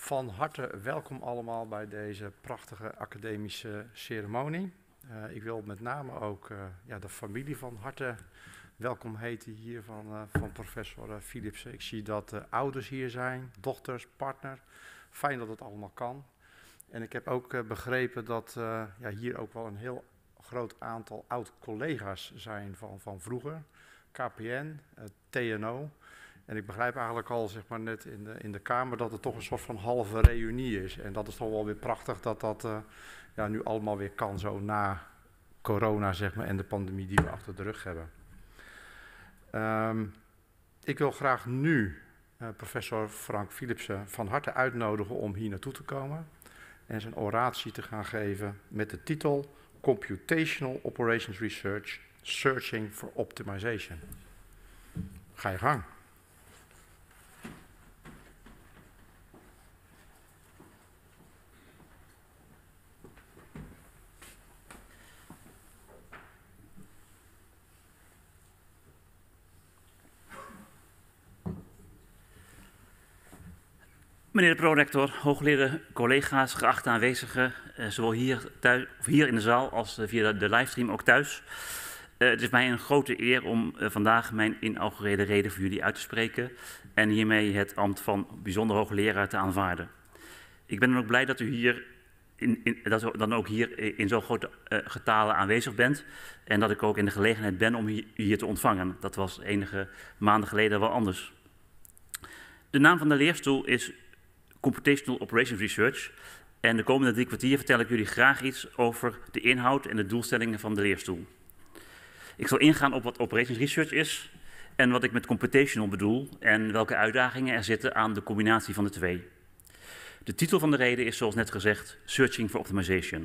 Van harte welkom allemaal bij deze prachtige academische ceremonie. Ik wil met name ook de familie van harte welkom heten hier van professor Philipsen. Ik zie dat ouders hier zijn, dochters, partner. Fijn dat het allemaal kan. En ik heb ook begrepen dat hier ook wel een heel groot aantal oud-collega's zijn van vroeger. KPN, TNO. En ik begrijp eigenlijk al, zeg maar, net in de Kamer dat het toch een soort van halve reunie is. En dat is toch wel weer prachtig dat dat nu allemaal weer kan, zo na corona, zeg maar, en de pandemie die we achter de rug hebben. Ik wil graag nu professor Frank Philipsen van harte uitnodigen om hier naartoe te komen en zijn oratie te gaan geven met de titel Computational Operations Research, Searching for Optimization. Ga je gang. Meneer de prorector, hooggeleerde collega's, geachte aanwezigen, zowel hier in de zaal als via de livestream ook thuis. Het is mij een grote eer om vandaag mijn inaugurele reden voor jullie uit te spreken en hiermee het ambt van bijzonder hoogleraar te aanvaarden. Ik ben dan ook blij dat u hier in zo'n grote getale aanwezig bent en dat ik ook in de gelegenheid ben om u hier te ontvangen. Dat was enige maanden geleden wel anders. De naam van de leerstoel is Computational Operations Research en de komende 3 kwartier vertel ik jullie graag iets over de inhoud en de doelstellingen van de leerstoel. Ik zal ingaan op wat Operations Research is en wat ik met computational bedoel en welke uitdagingen er zitten aan de combinatie van de twee. De titel van de reden is, zoals net gezegd, Searching for Optimization.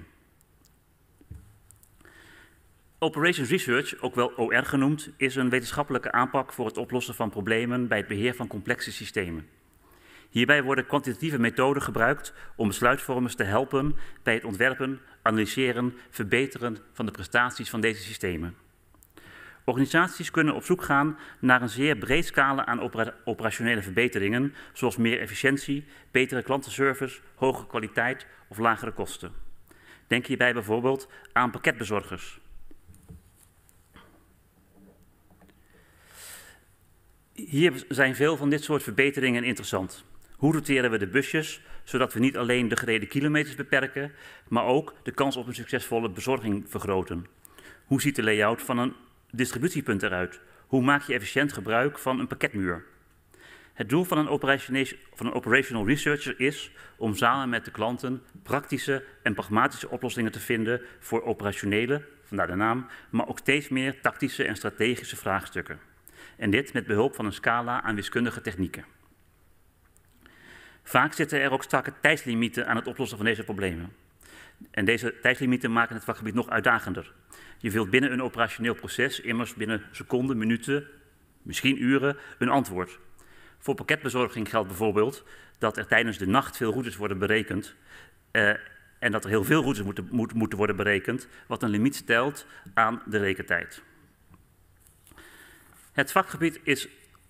Operations Research, ook wel OR genoemd, is een wetenschappelijke aanpak voor het oplossen van problemen bij het beheer van complexe systemen. Hierbij worden kwantitatieve methoden gebruikt om besluitvormers te helpen bij het ontwerpen, analyseren, verbeteren van de prestaties van deze systemen. Organisaties kunnen op zoek gaan naar een zeer breed scala aan operationele verbeteringen, zoals meer efficiëntie, betere klantenservice, hogere kwaliteit of lagere kosten. Denk hierbij bijvoorbeeld aan pakketbezorgers. Hier zijn veel van dit soort verbeteringen interessant. Hoe roteren we de busjes, zodat we niet alleen de gereden kilometers beperken, maar ook de kans op een succesvolle bezorging vergroten? Hoe ziet de layout van een distributiepunt eruit? Hoe maak je efficiënt gebruik van een pakketmuur? Het doel van een operational researcher is om samen met de klanten praktische en pragmatische oplossingen te vinden voor operationele, vandaar de naam, maar ook steeds meer tactische en strategische vraagstukken. En dit met behulp van een scala aan wiskundige technieken. Vaak zitten er ook strakke tijdslimieten aan het oplossen van deze problemen. En deze tijdslimieten maken het vakgebied nog uitdagender. Je wilt binnen een operationeel proces immers binnen seconden, minuten, misschien uren een antwoord. Voor pakketbezorging geldt bijvoorbeeld dat er tijdens de nacht veel routes worden berekend en dat er heel veel routes moeten worden berekend, wat een limiet stelt aan de rekentijd. Het vakgebied is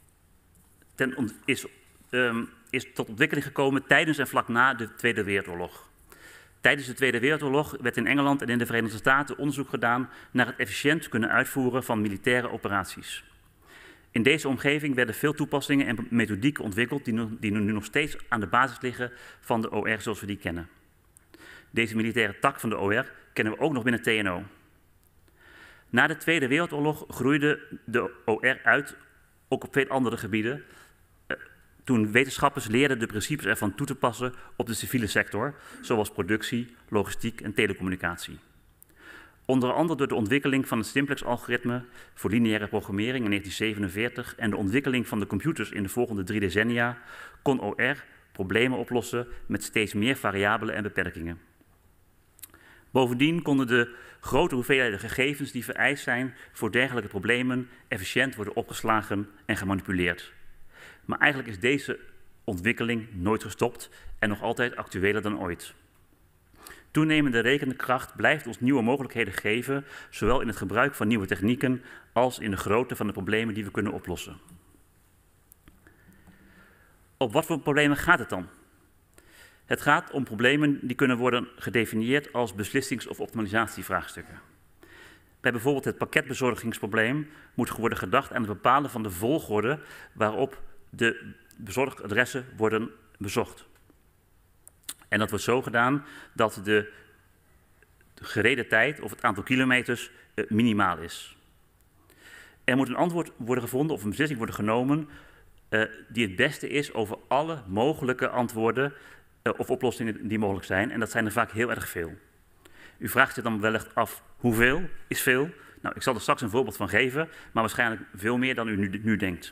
tot ontwikkeling gekomen tijdens en vlak na de Tweede Wereldoorlog. Tijdens de Tweede Wereldoorlog werd in Engeland en in de Verenigde Staten onderzoek gedaan naar het efficiënt kunnen uitvoeren van militaire operaties. In deze omgeving werden veel toepassingen en methodieken ontwikkeld die nu nog steeds aan de basis liggen van de OR zoals we die kennen. Deze militaire tak van de OR kennen we ook nog binnen TNO. Na de Tweede Wereldoorlog groeide de OR uit, ook op veel andere gebieden, toen wetenschappers leerden de principes ervan toe te passen op de civiele sector, zoals productie, logistiek en telecommunicatie. Onder andere door de ontwikkeling van het simplex-algoritme voor lineaire programmering in 1947 en de ontwikkeling van de computers in de volgende 3 decennia kon OR problemen oplossen met steeds meer variabelen en beperkingen. Bovendien konden de grote hoeveelheden gegevens die vereist zijn voor dergelijke problemen efficiënt worden opgeslagen en gemanipuleerd. Maar eigenlijk is deze ontwikkeling nooit gestopt en nog altijd actueler dan ooit. Toenemende rekenkracht blijft ons nieuwe mogelijkheden geven, zowel in het gebruik van nieuwe technieken als in de grootte van de problemen die we kunnen oplossen. Op wat voor problemen gaat het dan? Het gaat om problemen die kunnen worden gedefinieerd als beslissings- of optimalisatievraagstukken. Bij bijvoorbeeld het pakketbezorgingsprobleem moet worden gedacht aan het bepalen van de volgorde waarop de bezorgadressen worden bezocht. En dat wordt zo gedaan dat de gereden tijd of het aantal kilometers minimaal is. Er moet een antwoord worden gevonden of een beslissing worden genomen die het beste is over alle mogelijke antwoorden of oplossingen die mogelijk zijn. En dat zijn er vaak heel erg veel. U vraagt zich dan wellicht af, hoeveel is veel? Nou, ik zal er straks een voorbeeld van geven, maar waarschijnlijk veel meer dan u nu denkt.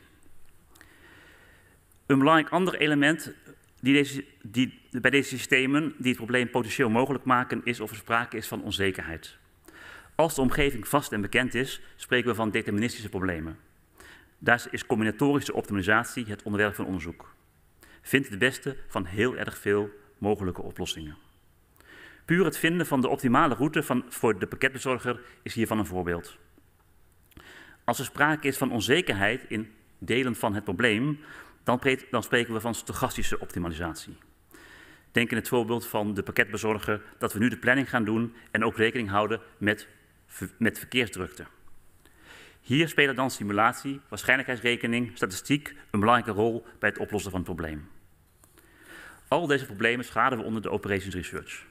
Een belangrijk ander element bij deze systemen die het probleem potentieel mogelijk maken is of er sprake is van onzekerheid. Als de omgeving vast en bekend is, spreken we van deterministische problemen. Daar is combinatorische optimalisatie het onderwerp van onderzoek. Vind de beste van heel erg veel mogelijke oplossingen. Puur het vinden van de optimale route voor de pakketbezorger is hiervan een voorbeeld. Als er sprake is van onzekerheid in delen van het probleem, dan spreken we van stochastische optimalisatie. Denk in het voorbeeld van de pakketbezorger dat we nu de planning gaan doen en ook rekening houden met verkeersdrukte. Hier spelen dan simulatie, waarschijnlijkheidsrekening, statistiek een belangrijke rol bij het oplossen van het probleem. Al deze problemen scharen we onder de operations research.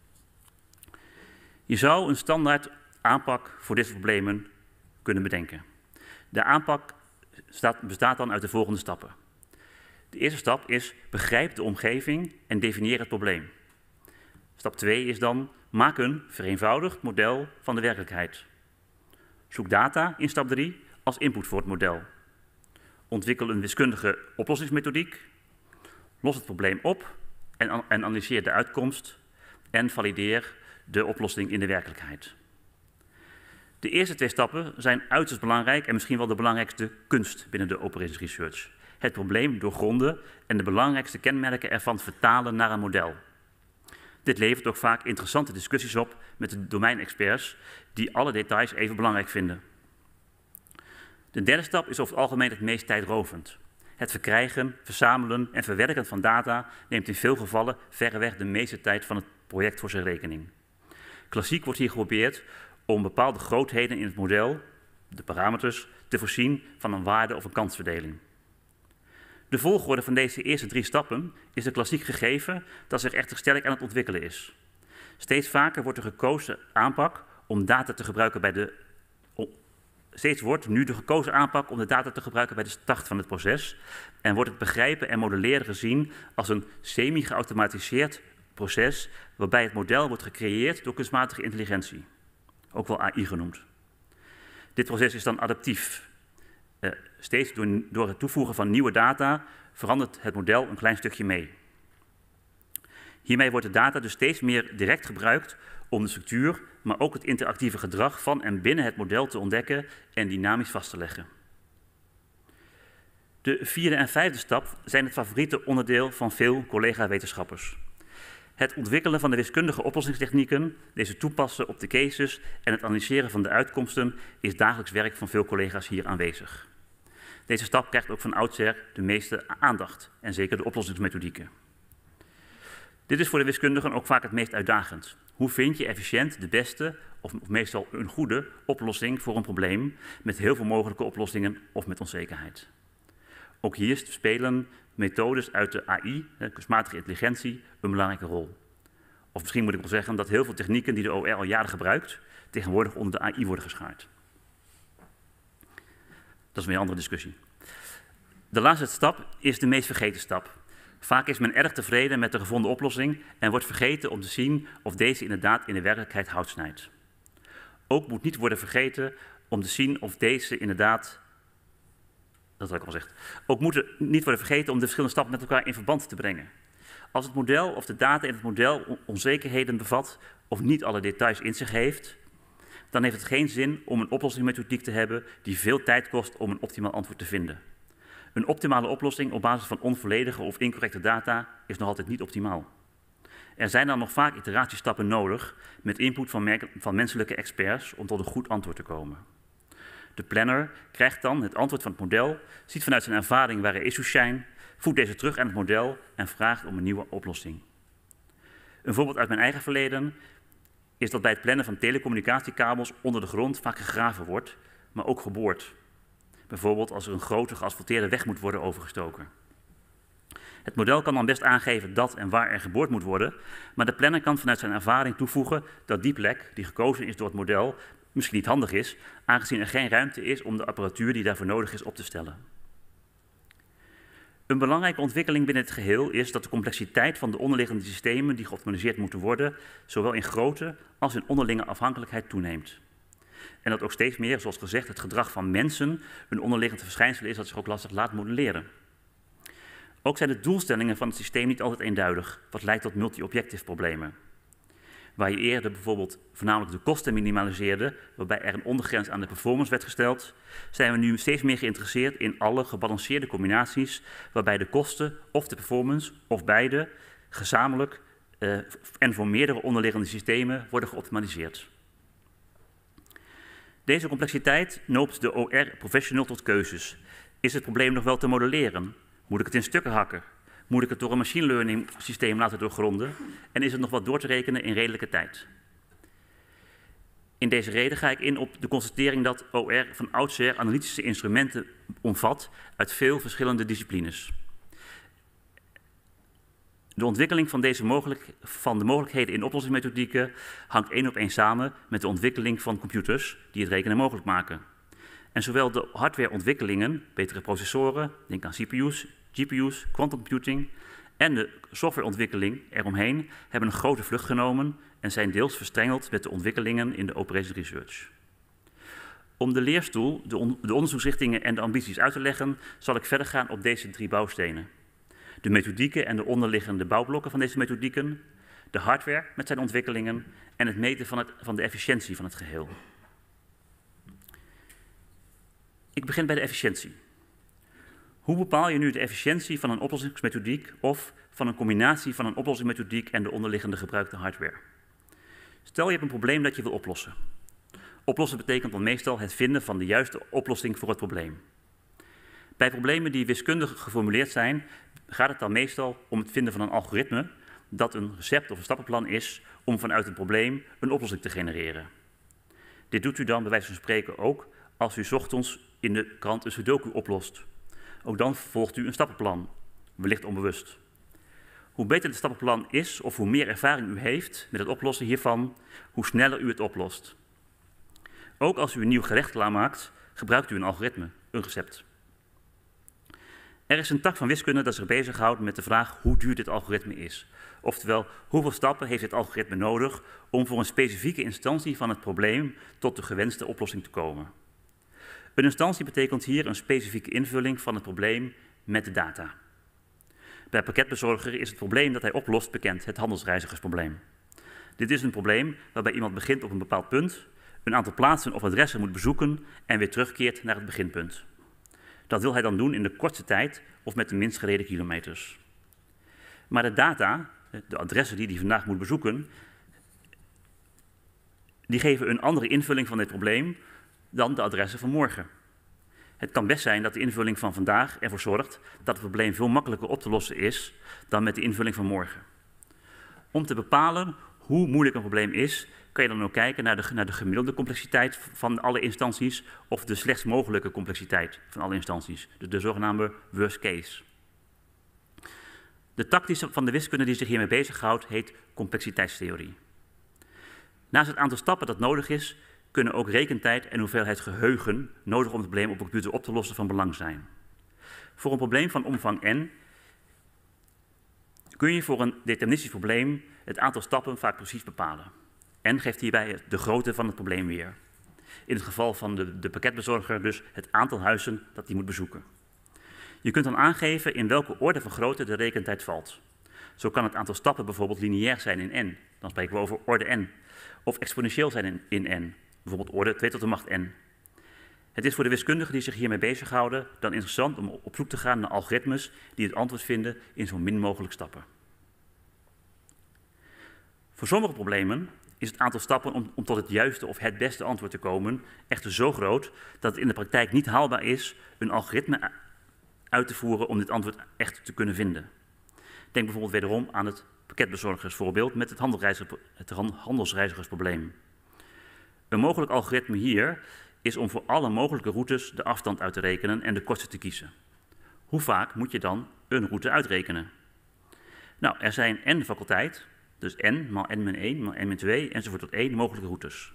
Je zou een standaard aanpak voor deze problemen kunnen bedenken. De aanpak bestaat dan uit de volgende stappen. De eerste stap is begrijp de omgeving en definieer het probleem. Stap 2 is dan maak een vereenvoudigd model van de werkelijkheid. Zoek data in stap 3 als input voor het model. Ontwikkel een wiskundige oplossingsmethodiek. Los het probleem op en analyseer de uitkomst en valideer de oplossing in de werkelijkheid. De eerste 2 stappen zijn uiterst belangrijk en misschien wel de belangrijkste kunst binnen de operations research. Het probleem doorgronden en de belangrijkste kenmerken ervan vertalen naar een model. Dit levert ook vaak interessante discussies op met de domeinexperts die alle details even belangrijk vinden. De derde stap is over het algemeen het meest tijdrovend. Het verkrijgen, verzamelen en verwerken van data neemt in veel gevallen verreweg de meeste tijd van het project voor zijn rekening. Klassiek wordt hier geprobeerd om bepaalde grootheden in het model, de parameters, te voorzien van een waarde of een kansverdeling. De volgorde van deze eerste 3 stappen is een klassiek gegeven dat zich echter sterk aan het ontwikkelen is. Steeds vaker wordt de gekozen aanpak om data te gebruiken bij de start van het proces en wordt het begrijpen en modelleren gezien als een semi-geautomatiseerd proces waarbij het model wordt gecreëerd door kunstmatige intelligentie, ook wel AI genoemd. Dit proces is dan adaptief. Steeds door het toevoegen van nieuwe data verandert het model een klein stukje mee. Hiermee wordt de data dus steeds meer direct gebruikt om de structuur, maar ook het interactieve gedrag van en binnen het model te ontdekken en dynamisch vast te leggen. De 4e en 5e stap zijn het favoriete onderdeel van veel collega-wetenschappers. Het ontwikkelen van de wiskundige oplossingstechnieken, deze toepassen op de cases en het analyseren van de uitkomsten is dagelijks werk van veel collega's hier aanwezig. Deze stap krijgt ook van oudsher de meeste aandacht en zeker de oplossingsmethodieken. Dit is voor de wiskundigen ook vaak het meest uitdagend. Hoe vind je efficiënt de beste, of meestal een goede, oplossing voor een probleem met heel veel mogelijke oplossingen of met onzekerheid? Ook hier spelen methodes uit de AI, kunstmatige intelligentie, een belangrijke rol. Of misschien moet ik wel zeggen dat heel veel technieken die de OR al jaren gebruikt, tegenwoordig onder de AI worden geschaard. Dat is weer een andere discussie. De laatste stap is de meest vergeten stap. Vaak is men erg tevreden met de gevonden oplossing en wordt vergeten om te zien of deze inderdaad in de werkelijkheid hout snijdt. Ook moet niet worden vergeten om te zien of deze inderdaad... Dat had ik al gezegd. Ook moet er niet worden vergeten om de verschillende stappen met elkaar in verband te brengen. Als het model of de data in het model onzekerheden bevat of niet alle details in zich heeft, dan heeft het geen zin om een oplossingsmethodiek te hebben die veel tijd kost om een optimaal antwoord te vinden. Een optimale oplossing op basis van onvolledige of incorrecte data is nog altijd niet optimaal. Er zijn dan nog vaak iteratiestappen nodig met input van menselijke experts om tot een goed antwoord te komen. De planner krijgt dan het antwoord van het model, ziet vanuit zijn ervaring waar er issues zijn, voegt deze terug aan het model en vraagt om een nieuwe oplossing. Een voorbeeld uit mijn eigen verleden is dat bij het plannen van telecommunicatiekabels onder de grond vaak gegraven wordt, maar ook geboord. Bijvoorbeeld als er een grote geasfalteerde weg moet worden overgestoken. Het model kan dan best aangeven dat en waar er geboord moet worden, maar de planner kan vanuit zijn ervaring toevoegen dat die plek, die gekozen is door het model, misschien niet handig is, aangezien er geen ruimte is om de apparatuur die daarvoor nodig is op te stellen. Een belangrijke ontwikkeling binnen het geheel is dat de complexiteit van de onderliggende systemen die geoptimaliseerd moeten worden, zowel in grootte als in onderlinge afhankelijkheid toeneemt. En dat ook steeds meer, zoals gezegd, het gedrag van mensen een onderliggend verschijnsel is dat zich ook lastig laat modelleren. Ook zijn de doelstellingen van het systeem niet altijd eenduidig, wat leidt tot multi-objective problemen. Waar je eerder bijvoorbeeld voornamelijk de kosten minimaliseerde, waarbij er een ondergrens aan de performance werd gesteld, zijn we nu steeds meer geïnteresseerd in alle gebalanceerde combinaties, waarbij de kosten of de performance, of beide, gezamenlijk en voor meerdere onderliggende systemen worden geoptimaliseerd. Deze complexiteit noopt de OR-professional tot keuzes. Is het probleem nog wel te modelleren? Moet ik het in stukken hakken? Moet ik het door een machine learning systeem laten doorgronden? En is het nog wat door te rekenen in redelijke tijd? In deze reden ga ik in op de constatering dat OR van oudsher analytische instrumenten omvat uit veel verschillende disciplines. De ontwikkeling van de mogelijkheden in oplossingsmethodieken hangt één op één samen met de ontwikkeling van computers die het rekenen mogelijk maken. En zowel de hardwareontwikkelingen, betere processoren, denk aan CPU's, GPU's, quantum computing, en de softwareontwikkeling eromheen hebben een grote vlucht genomen en zijn deels verstrengeld met de ontwikkelingen in de operation research. Om de leerstoel, de onderzoeksrichtingen en de ambities uit te leggen, zal ik verder gaan op deze drie bouwstenen. De methodieken en de onderliggende bouwblokken van deze methodieken, de hardware met zijn ontwikkelingen en het meten van de efficiëntie van het geheel. Ik begin bij de efficiëntie. Hoe bepaal je nu de efficiëntie van een oplossingsmethodiek of van een combinatie van een oplossingsmethodiek en de onderliggende gebruikte hardware? Stel je hebt een probleem dat je wil oplossen. Oplossen betekent dan meestal het vinden van de juiste oplossing voor het probleem. Bij problemen die wiskundig geformuleerd zijn, gaat het dan meestal om het vinden van een algoritme dat een recept of een stappenplan is om vanuit een probleem een oplossing te genereren. Dit doet u dan bij wijze van spreken ook als u 's ochtends in de krant een sudoku oplost. Ook dan volgt u een stappenplan, wellicht onbewust. Hoe beter het stappenplan is of hoe meer ervaring u heeft met het oplossen hiervan, hoe sneller u het oplost. Ook als u een nieuw gerecht klaarmaakt, gebruikt u een algoritme, een recept. Er is een tak van wiskunde dat zich bezighoudt met de vraag hoe duur dit algoritme is. Oftewel, hoeveel stappen heeft dit algoritme nodig om voor een specifieke instantie van het probleem tot de gewenste oplossing te komen. Een instantie betekent hier een specifieke invulling van het probleem met de data. Bij pakketbezorger is het probleem dat hij oplost bekend, het handelsreizigersprobleem. Dit is een probleem waarbij iemand begint op een bepaald punt, een aantal plaatsen of adressen moet bezoeken en weer terugkeert naar het beginpunt. Dat wil hij dan doen in de kortste tijd of met de minst gereden kilometers. Maar de data, de adressen die hij vandaag moet bezoeken, die geven een andere invulling van dit probleem dan de adressen van morgen. Het kan best zijn dat de invulling van vandaag ervoor zorgt dat het probleem veel makkelijker op te lossen is dan met de invulling van morgen. Om te bepalen hoe moeilijk een probleem is, kan je dan ook kijken naar de gemiddelde complexiteit van alle instanties of de slechtst mogelijke complexiteit van alle instanties, de zogenaamde worst case. De tak van de wiskunde die zich hiermee bezighoudt heet complexiteitstheorie. Naast het aantal stappen dat nodig is, kunnen ook rekentijd en hoeveelheid geheugen nodig om het probleem op een computer op te lossen van belang zijn. Voor een probleem van omvang n kun je voor een deterministisch probleem het aantal stappen vaak precies bepalen. N geeft hierbij de grootte van het probleem weer. In het geval van de pakketbezorger dus het aantal huizen dat hij moet bezoeken. Je kunt dan aangeven in welke orde van grootte de rekentijd valt. Zo kan het aantal stappen bijvoorbeeld lineair zijn in n. Dan spreken we over orde n. Of exponentieel zijn in n. Bijvoorbeeld orde 2 tot de macht n. Het is voor de wiskundigen die zich hiermee bezighouden dan interessant om op zoek te gaan naar algoritmes die het antwoord vinden in zo min mogelijk stappen. Voor sommige problemen is het aantal stappen om tot het juiste of het beste antwoord te komen echter zo groot dat het in de praktijk niet haalbaar is een algoritme uit te voeren om dit antwoord echt te kunnen vinden. Denk bijvoorbeeld wederom aan het pakketbezorgersvoorbeeld met het handelsreizigersprobleem. Een mogelijk algoritme hier is om voor alle mogelijke routes de afstand uit te rekenen en de kosten te kiezen. Hoe vaak moet je dan een route uitrekenen? Nou, er zijn n faculteit, dus n maal n min 1 maal n min 2 enzovoort tot 1 mogelijke routes.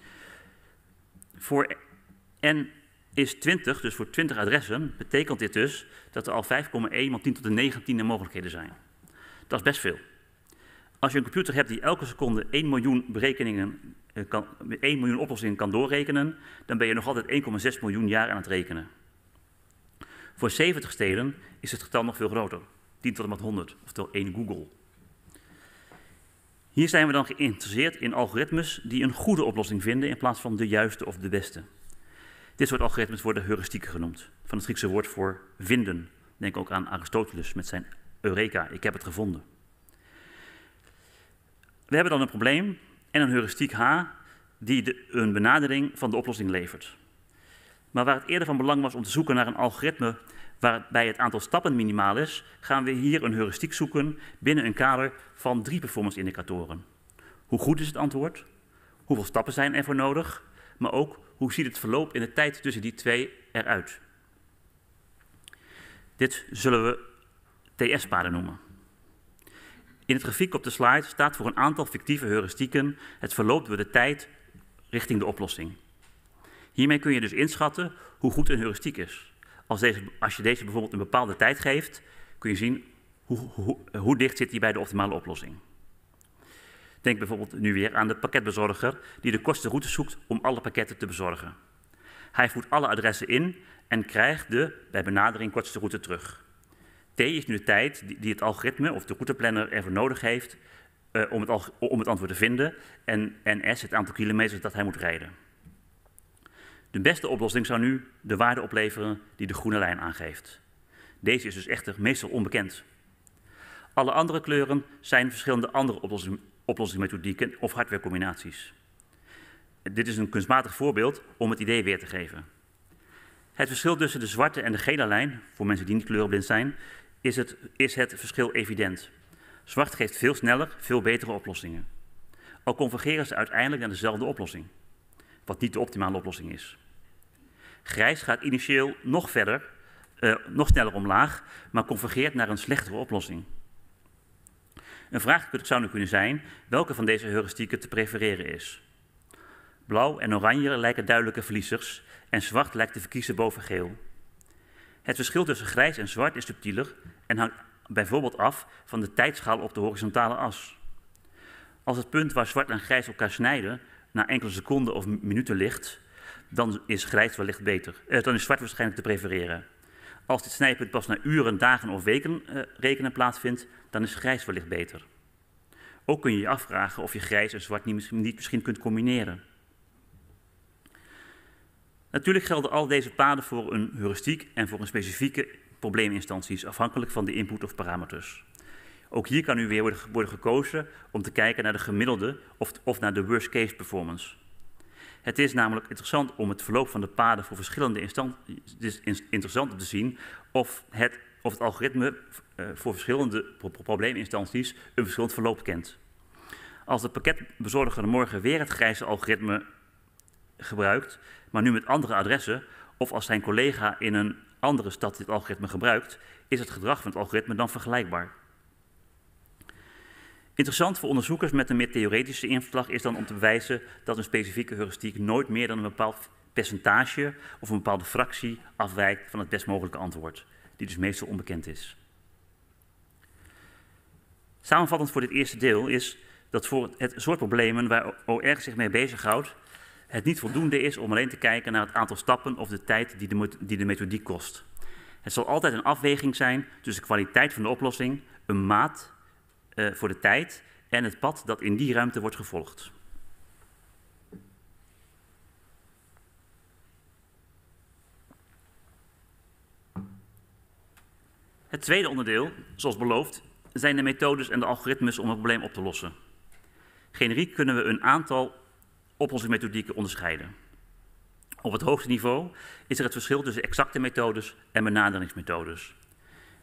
Voor n is 20, dus voor 20 adressen, betekent dit dus dat er al 5,1 maal 10 tot de 19e mogelijkheden zijn. Dat is best veel. Als je een computer hebt die elke seconde 1 miljoen berekeningen 1 miljoen oplossingen kan doorrekenen, dan ben je nog altijd 1,6 miljoen jaar aan het rekenen. Voor 70 steden is het getal nog veel groter, 10 tot en met 100, oftewel 1 Google. Hier zijn we dan geïnteresseerd in algoritmes die een goede oplossing vinden in plaats van de juiste of de beste. Dit soort algoritmes worden heuristieken genoemd, van het Griekse woord voor vinden. Denk ook aan Aristoteles met zijn Eureka, ik heb het gevonden. We hebben dan een probleem en een heuristiek H die een benadering van de oplossing levert. Maar waar het eerder van belang was om te zoeken naar een algoritme waarbij het aantal stappen minimaal is, gaan we hier een heuristiek zoeken binnen een kader van 3 performance indicatoren. Hoe goed is het antwoord? Hoeveel stappen zijn er voor nodig? Maar ook, hoe ziet het verloop in de tijd tussen die 2 eruit? Dit zullen we TS-paden noemen. In het grafiek op de slide staat voor een aantal fictieve heuristieken het verloop door de tijd richting de oplossing. Hiermee kun je dus inschatten hoe goed een heuristiek is. Als je deze bijvoorbeeld een bepaalde tijd geeft, kun je zien hoe dicht zit die bij de optimale oplossing. Denk bijvoorbeeld nu weer aan de pakketbezorger die de kortste route zoekt om alle pakketten te bezorgen. Hij voert alle adressen in en krijgt de bij benadering kortste route terug. T is nu de tijd die het algoritme of de routeplanner ervoor nodig heeft om het antwoord te vinden en S het aantal kilometers dat hij moet rijden. De beste oplossing zou nu de waarde opleveren die de groene lijn aangeeft. Deze is dus echter meestal onbekend. Alle andere kleuren zijn verschillende andere oplossingsmethodieken of hardwarecombinaties. Dit is een kunstmatig voorbeeld om het idee weer te geven. Het verschil tussen de zwarte en de gele lijn, voor mensen die niet kleurenblind zijn, is het verschil evident. Zwart geeft veel sneller, veel betere oplossingen. Al convergeren ze uiteindelijk naar dezelfde oplossing, wat niet de optimale oplossing is. Grijs gaat initieel nog sneller omlaag, maar convergeert naar een slechtere oplossing. Een vraag zou nu kunnen zijn welke van deze heuristieken te prefereren is. Blauw en oranje lijken duidelijke verliezers en zwart lijkt te verkiezen boven geel. Het verschil tussen grijs en zwart is subtieler en hangt bijvoorbeeld af van de tijdschaal op de horizontale as. Als het punt waar zwart en grijs elkaar snijden na enkele seconden of minuten ligt, dan is grijs wellicht beter. Dan is zwart waarschijnlijk te prefereren. Als dit snijpunt pas na uren, dagen of weken rekenen plaatsvindt, dan is grijs wellicht beter. Ook kun je je afvragen of je grijs en zwart niet misschien kunt combineren. Natuurlijk gelden al deze paden voor een heuristiek en voor een specifieke probleeminstanties, afhankelijk van de input of parameters. Ook hier kan nu weer worden gekozen om te kijken naar de gemiddelde of naar de worst case performance. Het is namelijk interessant om het verloop van de paden voor verschillende instanties, het is interessant om te zien of het algoritme voor verschillende probleeminstanties een verschillend verloop kent. Als de pakketbezorger morgen weer het grijze algoritme gebruikt, maar nu met andere adressen, of als zijn collega in een andere stad dit algoritme gebruikt, is het gedrag van het algoritme dan vergelijkbaar. Interessant voor onderzoekers met een meer theoretische inslag is dan om te bewijzen dat een specifieke heuristiek nooit meer dan een bepaald percentage of een bepaalde fractie afwijkt van het best mogelijke antwoord, die dus meestal onbekend is. Samenvattend voor dit eerste deel is dat voor het soort problemen waar OR zich mee bezighoudt, het niet voldoende is om alleen te kijken naar het aantal stappen of de tijd die de methodiek kost. Het zal altijd een afweging zijn tussen de kwaliteit van de oplossing, een maat voor de tijd en het pad dat in die ruimte wordt gevolgd. Het tweede onderdeel, zoals beloofd, zijn de methodes en de algoritmes om een probleem op te lossen. Generiek kunnen we een aantal oplossingsmethodieken onderscheiden. Op het hoogste niveau is er het verschil tussen exacte methodes en benaderingsmethodes.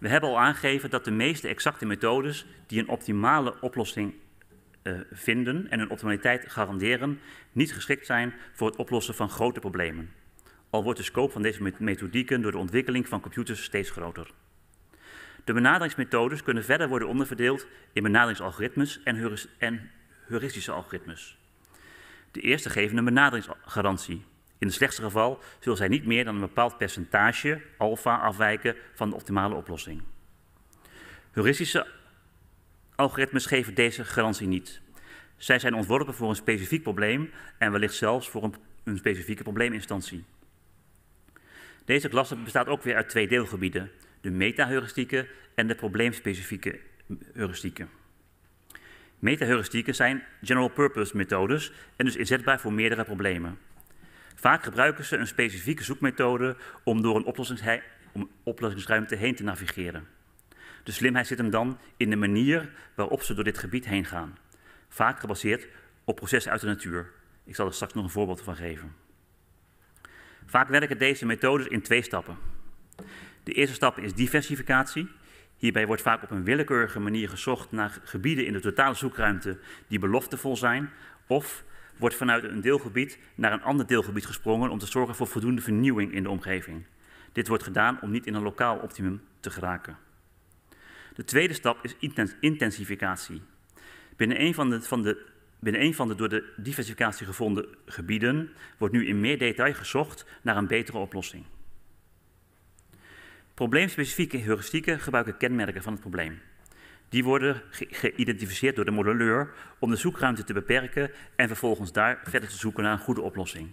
We hebben al aangegeven dat de meeste exacte methodes die een optimale oplossing vinden en een optimaliteit garanderen, niet geschikt zijn voor het oplossen van grote problemen. Al wordt de scope van deze methodieken door de ontwikkeling van computers steeds groter. De benaderingsmethodes kunnen verder worden onderverdeeld in benaderingsalgoritmes en heuristische algoritmes. De eerste geven een benaderingsgarantie. In het slechtste geval zullen zij niet meer dan een bepaald percentage, alfa, afwijken van de optimale oplossing. Heuristische algoritmes geven deze garantie niet. Zij zijn ontworpen voor een specifiek probleem en wellicht zelfs voor een specifieke probleeminstantie. Deze klasse bestaat ook weer uit twee deelgebieden, de metaheuristieken en de probleemspecifieke heuristieken. Metaheuristieken zijn general-purpose methodes en dus inzetbaar voor meerdere problemen. Vaak gebruiken ze een specifieke zoekmethode om door een oplossingsruimte heen te navigeren. De slimheid zit hem dan in de manier waarop ze door dit gebied heen gaan. Vaak gebaseerd op processen uit de natuur. Ik zal er straks nog een voorbeeld van geven. Vaak werken deze methodes in twee stappen. De eerste stap is diversificatie. Hierbij wordt vaak op een willekeurige manier gezocht naar gebieden in de totale zoekruimte die beloftevol zijn, of wordt vanuit een deelgebied naar een ander deelgebied gesprongen om te zorgen voor voldoende vernieuwing in de omgeving. Dit wordt gedaan om niet in een lokaal optimum te geraken. De tweede stap is intensificatie. Binnen een van de door de diversificatie gevonden gebieden wordt nu in meer detail gezocht naar een betere oplossing. Probleemspecifieke heuristieken gebruiken kenmerken van het probleem. Die worden geïdentificeerd door de modelleur om de zoekruimte te beperken en vervolgens daar verder te zoeken naar een goede oplossing.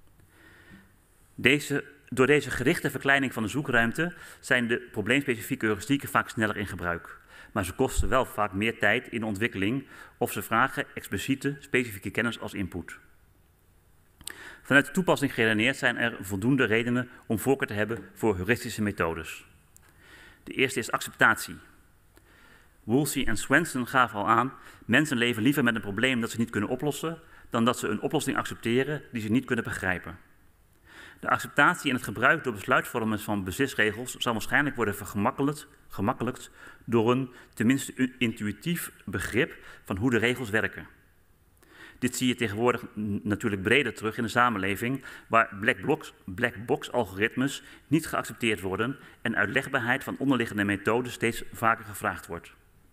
Door deze gerichte verkleining van de zoekruimte zijn de probleemspecifieke heuristieken vaak sneller in gebruik. Maar ze kosten wel vaak meer tijd in de ontwikkeling of ze vragen expliciete, specifieke kennis als input. Vanuit de toepassing geredeneerd zijn er voldoende redenen om voorkeur te hebben voor heuristische methodes. De eerste is acceptatie. Woolsey en Swenson gaven al aan, mensen leven liever met een probleem dat ze niet kunnen oplossen, dan dat ze een oplossing accepteren die ze niet kunnen begrijpen. De acceptatie en het gebruik door besluitvormers van beslisregels zal waarschijnlijk worden gemakkelijkt door een tenminste intuïtief begrip van hoe de regels werken. Dit zie je tegenwoordig natuurlijk breder terug in de samenleving, waar black box algoritmes niet geaccepteerd worden en uitlegbaarheid van onderliggende methoden steeds vaker gevraagd wordt.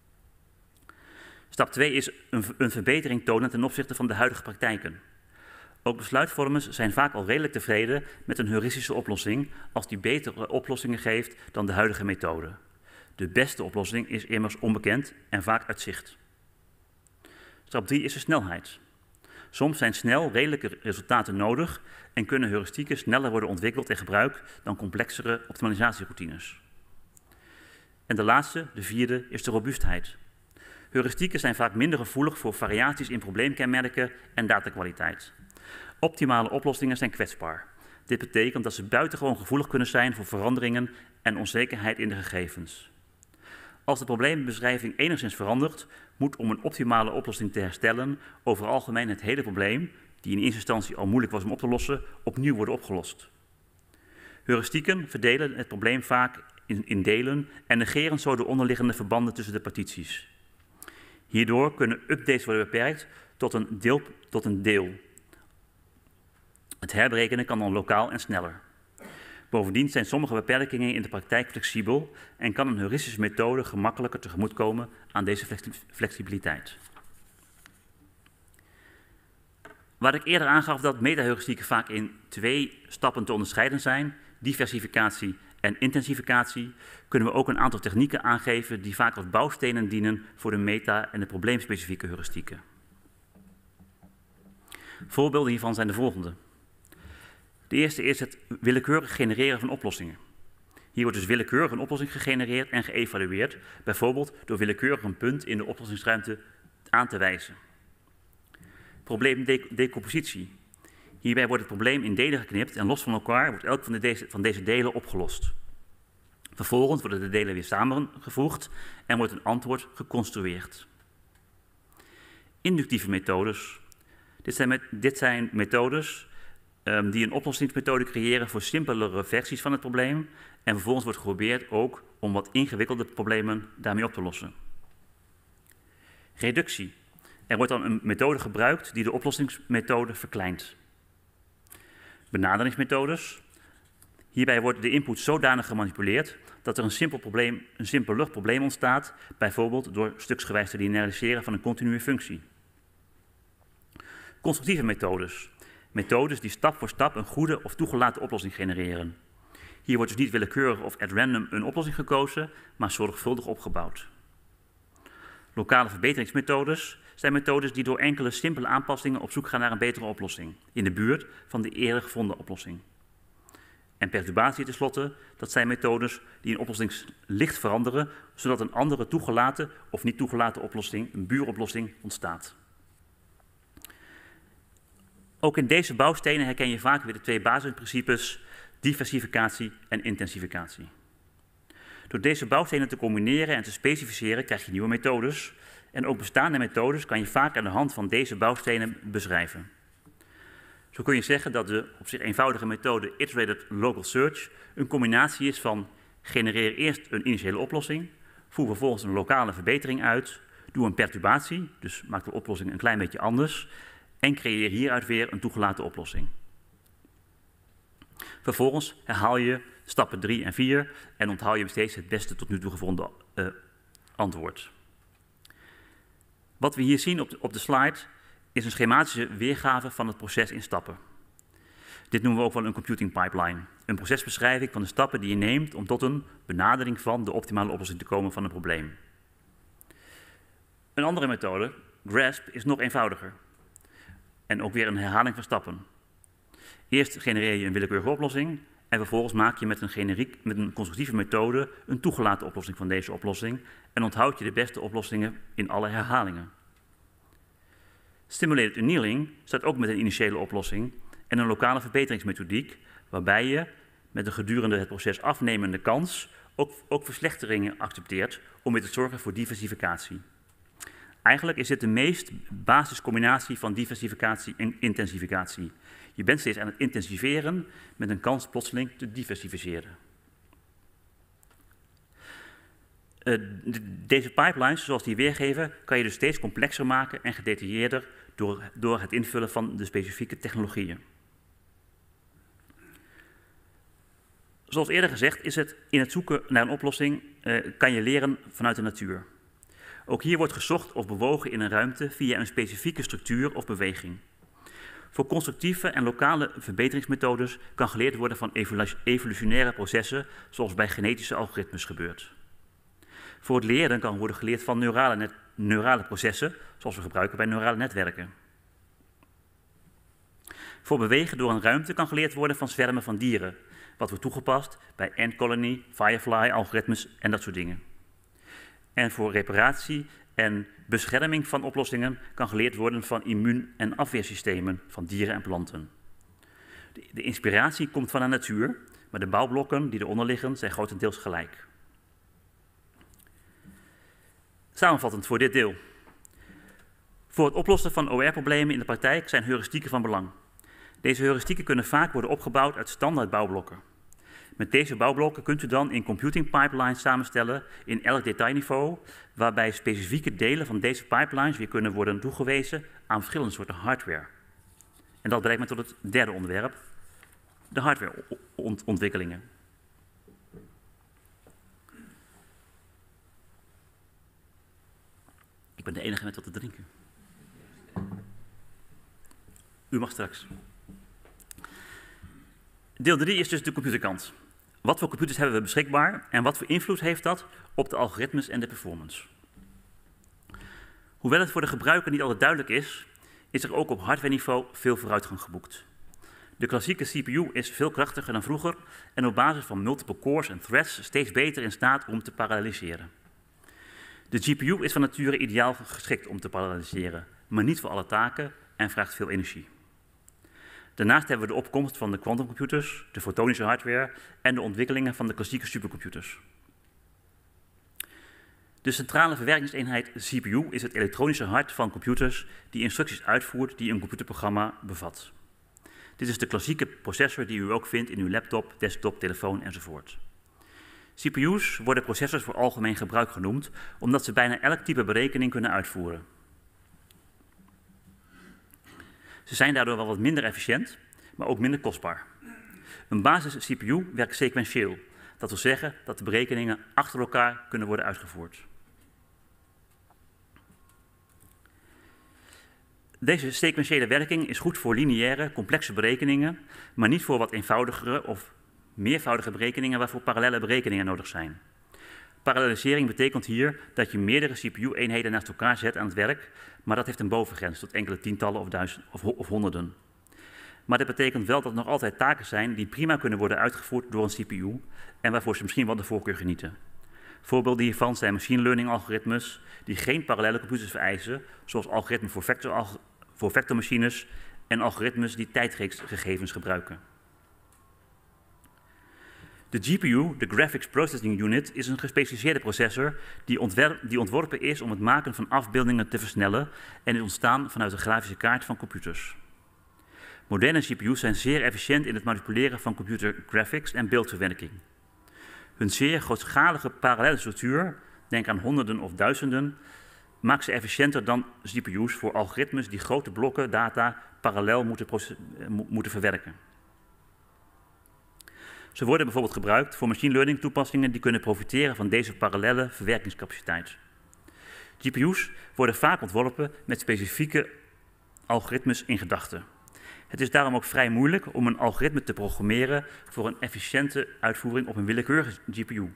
Stap 2 is een verbetering tonen ten opzichte van de huidige praktijken. Ook besluitvormers zijn vaak al redelijk tevreden met een heuristische oplossing als die betere oplossingen geeft dan de huidige methode. De beste oplossing is immers onbekend en vaak uit zicht. Stap 3 is de snelheid. Soms zijn snel redelijke resultaten nodig en kunnen heuristieken sneller worden ontwikkeld en gebruikt dan complexere optimalisatieroutines. En de laatste, de vierde, is de robuustheid. Heuristieken zijn vaak minder gevoelig voor variaties in probleemkenmerken en datakwaliteit. Optimale oplossingen zijn kwetsbaar. Dit betekent dat ze buitengewoon gevoelig kunnen zijn voor veranderingen en onzekerheid in de gegevens. Als de probleembeschrijving enigszins verandert, moet om een optimale oplossing te herstellen over algemeen het hele probleem, die in eerste instantie al moeilijk was om op te lossen, opnieuw worden opgelost. Heuristieken verdelen het probleem vaak in delen en negeren zo de onderliggende verbanden tussen de partities. Hierdoor kunnen updates worden beperkt tot een deel. Het herberekenen kan dan lokaal en sneller. Bovendien zijn sommige beperkingen in de praktijk flexibel en kan een heuristische methode gemakkelijker tegemoetkomen aan deze flexibiliteit. Waar ik eerder aangaf dat metaheuristieken vaak in twee stappen te onderscheiden zijn, diversificatie en intensificatie, kunnen we ook een aantal technieken aangeven die vaak als bouwstenen dienen voor de meta- en de probleemspecifieke heuristieken. Voorbeelden hiervan zijn de volgende. De eerste is het willekeurig genereren van oplossingen. Hier wordt dus willekeurig een oplossing gegenereerd en geëvalueerd, bijvoorbeeld door willekeurig een punt in de oplossingsruimte aan te wijzen. Probleemdecompositie. Hierbij wordt het probleem in delen geknipt en los van elkaar wordt elk van deze delen opgelost. Vervolgens worden de delen weer samengevoegd en wordt een antwoord geconstrueerd. Inductieve methodes. Dit zijn methodes die een oplossingsmethode creëren voor simpelere versies van het probleem en vervolgens wordt geprobeerd ook om wat ingewikkelde problemen daarmee op te lossen. Reductie. Er wordt dan een methode gebruikt die de oplossingsmethode verkleint. Benaderingsmethodes. Hierbij wordt de input zodanig gemanipuleerd dat er een simpeler probleem ontstaat, bijvoorbeeld door stuksgewijs te lineariseren van een continue functie. Constructieve methodes. Methodes die stap voor stap een goede of toegelaten oplossing genereren. Hier wordt dus niet willekeurig of at random een oplossing gekozen, maar zorgvuldig opgebouwd. Lokale verbeteringsmethodes zijn methodes die door enkele simpele aanpassingen op zoek gaan naar een betere oplossing, in de buurt van de eerder gevonden oplossing. En perturbatie tenslotte, dat zijn methodes die een oplossing licht veranderen, zodat een andere toegelaten of niet toegelaten oplossing, een buuroplossing, ontstaat. Ook in deze bouwstenen herken je vaak weer de twee basisprincipes, diversificatie en intensificatie. Door deze bouwstenen te combineren en te specificeren krijg je nieuwe methodes. En ook bestaande methodes kan je vaak aan de hand van deze bouwstenen beschrijven. Zo kun je zeggen dat de op zich eenvoudige methode Iterated Local Search een combinatie is van genereer eerst een initiële oplossing, voer vervolgens een lokale verbetering uit, doe een perturbatie, dus maak de oplossing een klein beetje anders, en creëer hieruit weer een toegelaten oplossing. Vervolgens herhaal je stappen 3 en 4 en onthoud je steeds het beste tot nu toe gevonden antwoord. Wat we hier zien op de slide is een schematische weergave van het proces in stappen. Dit noemen we ook wel een computing pipeline, een procesbeschrijving van de stappen die je neemt om tot een benadering van de optimale oplossing te komen van een probleem. Een andere methode, GRASP, is nog eenvoudiger en ook weer een herhaling van stappen. Eerst genereer je een willekeurige oplossing en vervolgens maak je met een constructieve methode een toegelaten oplossing van deze oplossing en onthoud je de beste oplossingen in alle herhalingen. Stimulated annealing staat ook met een initiële oplossing en een lokale verbeteringsmethodiek, waarbij je met de gedurende het proces afnemende kans ook verslechteringen accepteert om weer te zorgen voor diversificatie. Eigenlijk is dit de meest basiscombinatie van diversificatie en intensificatie. Je bent steeds aan het intensiveren met een kans plotseling te diversificeren. Deze pipelines, zoals die weergeven, kan je dus steeds complexer maken en gedetailleerder door het invullen van de specifieke technologieën. Zoals eerder gezegd is het in het zoeken naar een oplossing kan je leren vanuit de natuur. Ook hier wordt gezocht of bewogen in een ruimte via een specifieke structuur of beweging. Voor constructieve en lokale verbeteringsmethodes kan geleerd worden van evolutionaire processen, zoals bij genetische algoritmes gebeurt. Voor het leren kan worden geleerd van neurale processen, zoals we gebruiken bij neurale netwerken. Voor bewegen door een ruimte kan geleerd worden van zwermen van dieren, wat wordt toegepast bij ant colony, firefly, algoritmes en dat soort dingen. En voor reparatie en bescherming van oplossingen kan geleerd worden van immuun- en afweersystemen van dieren en planten. De inspiratie komt van de natuur, maar de bouwblokken die eronder liggen zijn grotendeels gelijk. Samenvattend voor dit deel. Voor het oplossen van OR-problemen in de praktijk zijn heuristieken van belang. Deze heuristieken kunnen vaak worden opgebouwd uit standaard bouwblokken. Met deze bouwblokken kunt u dan in computing pipelines samenstellen in elk detailniveau, waarbij specifieke delen van deze pipelines weer kunnen worden toegewezen aan verschillende soorten hardware. En dat brengt me tot het derde onderwerp, de hardwareontwikkelingen. Ik ben de enige met wat te drinken. U mag straks. Deel 3 is dus de computerkant. Wat voor computers hebben we beschikbaar en wat voor invloed heeft dat op de algoritmes en de performance? Hoewel het voor de gebruiker niet altijd duidelijk is, is er ook op hardwareniveau veel vooruitgang geboekt. De klassieke CPU is veel krachtiger dan vroeger en op basis van multiple cores en threads steeds beter in staat om te paralleliseren. De GPU is van nature ideaal geschikt om te paralleliseren, maar niet voor alle taken en vraagt veel energie. Daarnaast hebben we de opkomst van de quantumcomputers, de fotonische hardware en de ontwikkelingen van de klassieke supercomputers. De centrale verwerkingseenheid CPU is het elektronische hart van computers die instructies uitvoert die een computerprogramma bevat. Dit is de klassieke processor die u ook vindt in uw laptop, desktop, telefoon enzovoort. CPU's worden processors voor algemeen gebruik genoemd, omdat ze bijna elk type berekening kunnen uitvoeren. Ze zijn daardoor wel wat minder efficiënt, maar ook minder kostbaar. Een basis-CPU werkt sequentieel. Dat wil zeggen dat de berekeningen achter elkaar kunnen worden uitgevoerd. Deze sequentiële werking is goed voor lineaire, complexe berekeningen, maar niet voor wat eenvoudigere of meervoudige berekeningen waarvoor parallelle berekeningen nodig zijn. Parallelisering betekent hier dat je meerdere CPU-eenheden naast elkaar zet aan het werk, maar dat heeft een bovengrens tot enkele tientallen of duizenden of honderden. Maar dat betekent wel dat er nog altijd taken zijn die prima kunnen worden uitgevoerd door een CPU en waarvoor ze misschien wel de voorkeur genieten. Voorbeelden hiervan zijn machine learning algoritmes die geen parallelle computers vereisen, zoals algoritmen voor vectormachines en algoritmes die tijdreeksgegevens gebruiken. De GPU, de Graphics Processing Unit, is een gespecialiseerde processor die ontworpen is om het maken van afbeeldingen te versnellen en is ontstaan vanuit de grafische kaart van computers. Moderne GPU's zijn zeer efficiënt in het manipuleren van computer graphics en beeldverwerking. Hun zeer grootschalige parallelle structuur, denk aan honderden of duizenden, maakt ze efficiënter dan GPU's voor algoritmes die grote blokken data parallel moeten verwerken. Ze worden bijvoorbeeld gebruikt voor machine learning toepassingen die kunnen profiteren van deze parallelle verwerkingscapaciteit. GPU's worden vaak ontworpen met specifieke algoritmes in gedachten. Het is daarom ook vrij moeilijk om een algoritme te programmeren voor een efficiënte uitvoering op een willekeurige GPU.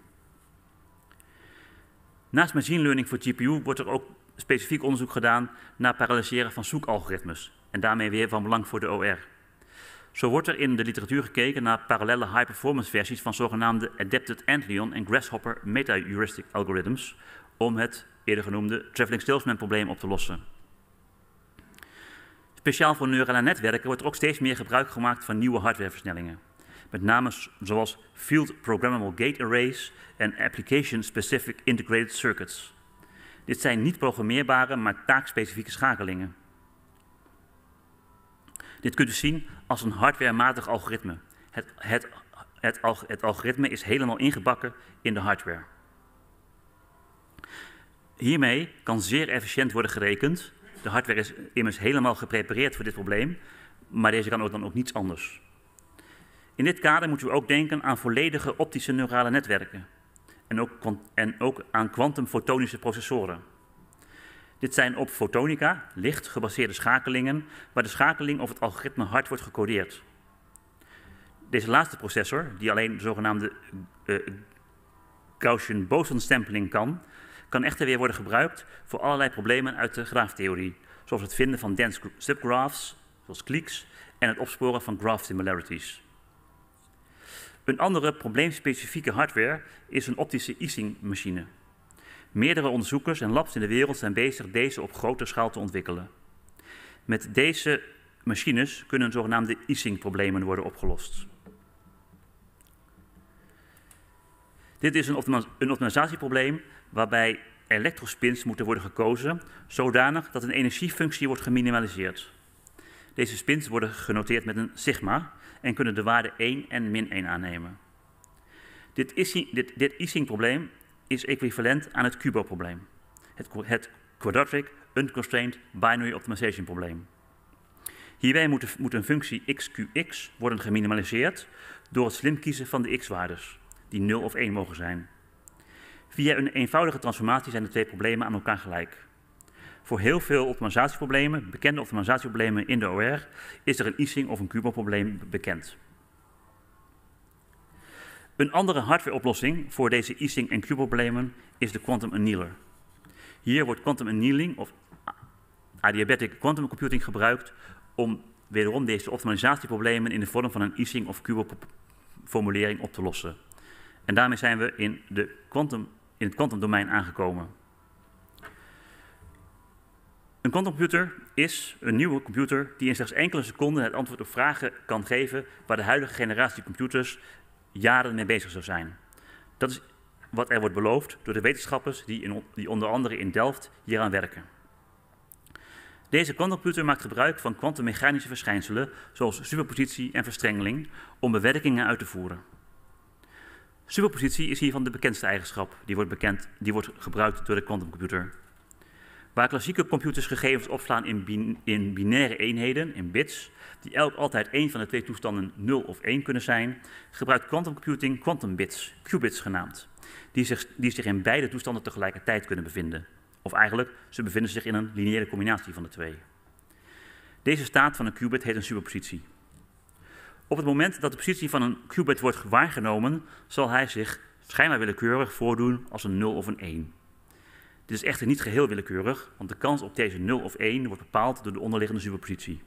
Naast machine learning voor GPU wordt er ook specifiek onderzoek gedaan naar paralleliseren van zoekalgoritmes en daarmee weer van belang voor de OR. Zo wordt er in de literatuur gekeken naar parallelle high-performance versies van zogenaamde Adapted Antlion en Grasshopper meta-heuristic algorithms om het eerder genoemde traveling salesman probleem op te lossen. Speciaal voor neurale netwerken wordt er ook steeds meer gebruik gemaakt van nieuwe hardwareversnellingen. Met name zoals Field Programmable Gate Arrays en Application Specific Integrated Circuits. Dit zijn niet programmeerbare, maar taakspecifieke schakelingen. Dit kunt u zien als een hardwarematig algoritme. Het algoritme is helemaal ingebakken in de hardware. Hiermee kan zeer efficiënt worden gerekend. De hardware is immers helemaal geprepareerd voor dit probleem, maar deze kan dan ook niets anders. In dit kader moeten we ook denken aan volledige optische neurale netwerken en ook aan kwantumfotonische processoren. Dit zijn op fotonica, licht gebaseerde schakelingen, waar de schakeling of het algoritme hard wordt gecodeerd. Deze laatste processor, die alleen de zogenaamde Gaussian boson stempling kan echter weer worden gebruikt voor allerlei problemen uit de graaftheorie, zoals het vinden van dense subgraphs, zoals cliques, en het opsporen van graph similarities. Een andere probleemspecifieke hardware is een optische Ising-machine. Meerdere onderzoekers en labs in de wereld zijn bezig deze op grote schaal te ontwikkelen. Met deze machines kunnen zogenaamde Ising-problemen worden opgelost. Dit is een optimalisatieprobleem waarbij elektrospins moeten worden gekozen zodanig dat een energiefunctie wordt geminimaliseerd. Deze spins worden genoteerd met een sigma en kunnen de waarde 1 en min 1 aannemen. Dit Ising-probleem is equivalent aan het Kubo-probleem, het Quadratic Unconstrained Binary Optimization probleem. Hierbij moet een functie xqx worden geminimaliseerd door het slim kiezen van de x-waardes, die 0 of 1 mogen zijn. Via een eenvoudige transformatie zijn de twee problemen aan elkaar gelijk. Voor heel veel optimalisatieproblemen, bekende optimalisatieproblemen in de OR, is er een Ising of een Kubo-probleem bekend. Een andere hardwareoplossing voor deze Ising- en Kubo-problemen is de quantum annealer. Hier wordt quantum annealing of adiabatic quantum computing gebruikt om wederom deze optimalisatieproblemen in de vorm van een Ising- of Kubo-formulering op te lossen. En daarmee zijn we in het quantumdomein aangekomen. Een quantumcomputer is een nieuwe computer die in slechts enkele seconden het antwoord op vragen kan geven waar de huidige generatie computers jaren mee bezig zou zijn. Dat is wat er wordt beloofd door de wetenschappers die onder andere in Delft hieraan werken. Deze quantumcomputer maakt gebruik van kwantummechanische verschijnselen, zoals superpositie en verstrengeling, om bewerkingen uit te voeren. Superpositie is hiervan de bekendste eigenschap die wordt gebruikt door de quantumcomputer. Waar klassieke computers gegevens opslaan in binaire eenheden, in bits, die elk altijd één van de twee toestanden 0 of 1 kunnen zijn, gebruikt quantumcomputing quantumbits, qubits genaamd, die zich in beide toestanden tegelijkertijd kunnen bevinden. Of eigenlijk, ze bevinden zich in een lineaire combinatie van de twee. Deze staat van een qubit heet een superpositie. Op het moment dat de positie van een qubit wordt waargenomen, zal hij zich schijnbaar willekeurig voordoen als een 0 of een 1. Dit is echter niet geheel willekeurig, want de kans op deze 0 of 1 wordt bepaald door de onderliggende superpositie.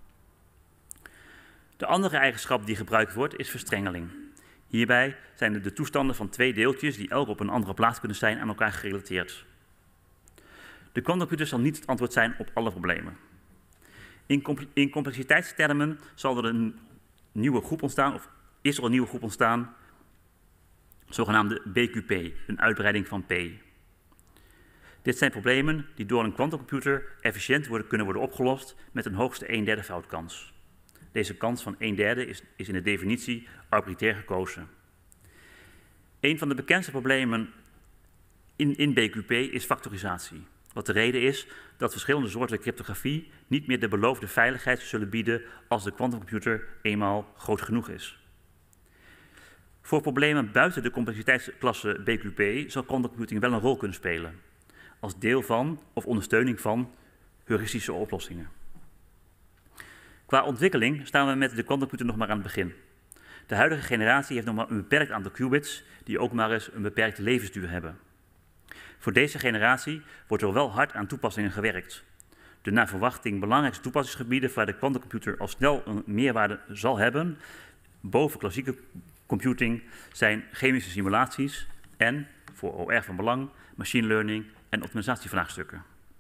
De andere eigenschap die gebruikt wordt is verstrengeling. Hierbij zijn de toestanden van twee deeltjes die elk op een andere plaats kunnen zijn aan elkaar gerelateerd. De quantumcomputer zal niet het antwoord zijn op alle problemen. In complexiteitstermen zal er een nieuwe groep ontstaan, of is er een nieuwe groep ontstaan, zogenaamde BQP, een uitbreiding van P. Dit zijn problemen die door een quantumcomputer efficiënt kunnen worden opgelost met een hoogste 1/3 foutkans. Deze kans van 1/3 is in de definitie arbitrair gekozen. Een van de bekendste problemen in BQP is factorisatie. Wat de reden is dat verschillende soorten cryptografie niet meer de beloofde veiligheid zullen bieden als de quantumcomputer eenmaal groot genoeg is. Voor problemen buiten de complexiteitsklasse BQP zal quantumcomputing wel een rol kunnen spelen, als deel van of ondersteuning van heuristische oplossingen. Qua ontwikkeling staan we met de quantumcomputer nog maar aan het begin. De huidige generatie heeft nog maar een beperkt aantal qubits die ook maar eens een beperkte levensduur hebben. Voor deze generatie wordt er wel hard aan toepassingen gewerkt. De naar verwachting belangrijkste toepassingsgebieden waar de quantumcomputer al snel een meerwaarde zal hebben, boven klassieke computing, zijn chemische simulaties en, voor OR van belang, machine learning en optimalisatievraagstukken.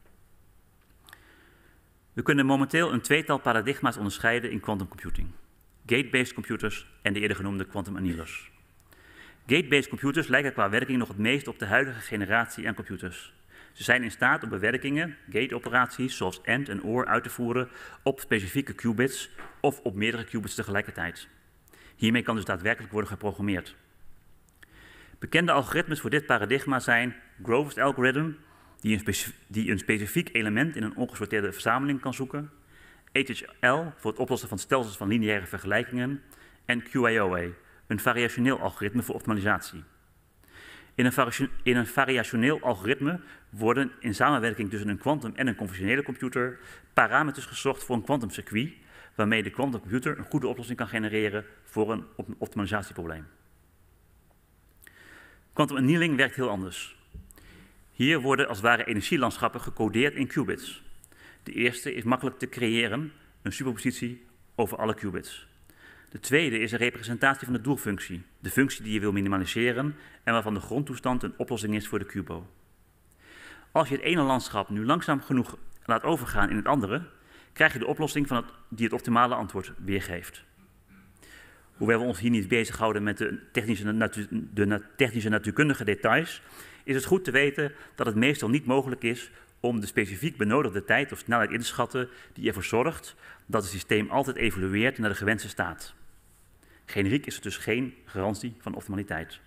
We kunnen momenteel een tweetal paradigma's onderscheiden in quantumcomputing: gate-based computers en de eerder genoemde quantum annealers. Gate-based computers lijken qua werking nog het meest op de huidige generatie aan computers. Ze zijn in staat om bewerkingen, gate-operaties zoals AND en OR uit te voeren op specifieke qubits of op meerdere qubits tegelijkertijd. Hiermee kan dus daadwerkelijk worden geprogrammeerd. Bekende algoritmes voor dit paradigma zijn Grover's algorithm, die een specifiek element in een ongesorteerde verzameling kan zoeken, HHL voor het oplossen van stelsels van lineaire vergelijkingen en QAOA, een variationeel algoritme voor optimalisatie. In een variationeel algoritme worden in samenwerking tussen een quantum en een conventionele computer parameters gezocht voor een quantumcircuit, waarmee de quantumcomputer een goede oplossing kan genereren voor een optimalisatieprobleem. Quantum annealing werkt heel anders. Hier worden als het ware energielandschappen gecodeerd in qubits. De eerste is makkelijk te creëren, een superpositie over alle qubits. De tweede is een representatie van de doelfunctie, de functie die je wil minimaliseren en waarvan de grondtoestand een oplossing is voor de QUBO. Als je het ene landschap nu langzaam genoeg laat overgaan in het andere, krijg je de oplossing die het optimale antwoord weergeeft. Hoewel we ons hier niet bezighouden met de technische natuurkundige details, is het goed te weten dat het meestal niet mogelijk is om de specifiek benodigde tijd of snelheid in te schatten die ervoor zorgt dat het systeem altijd evolueert naar de gewenste staat. Generiek is er dus geen garantie van optimaliteit.